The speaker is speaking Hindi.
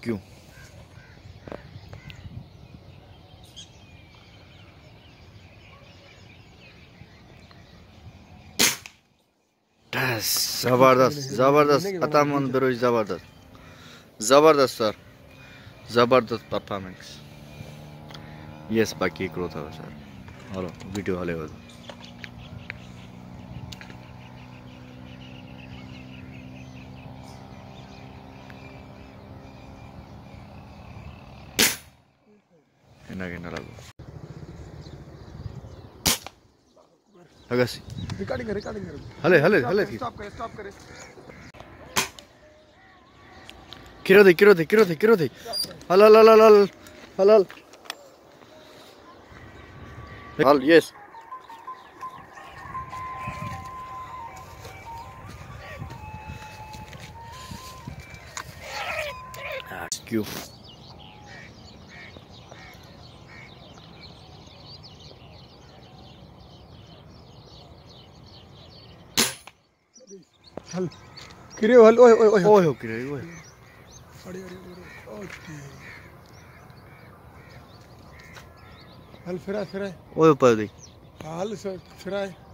क्यों जबरदस्त जबरदस्त अतामन बिरोज जबरदस्त जबरदस्त सर जबरदस्त परफॉर्मेंस यस बाकी एक था सर हेलो वीडियो हाले हो एना लागो अगस रिकॉर्डिंग कर हले हले हले स्टॉप करे किरो दे हल हल हल हल हल हल हल यस क्यों हल किरे हल ओए ओए ओए ओए हो किरे ओए अरे ओके हल फिरा ओए पर दे हल फिरा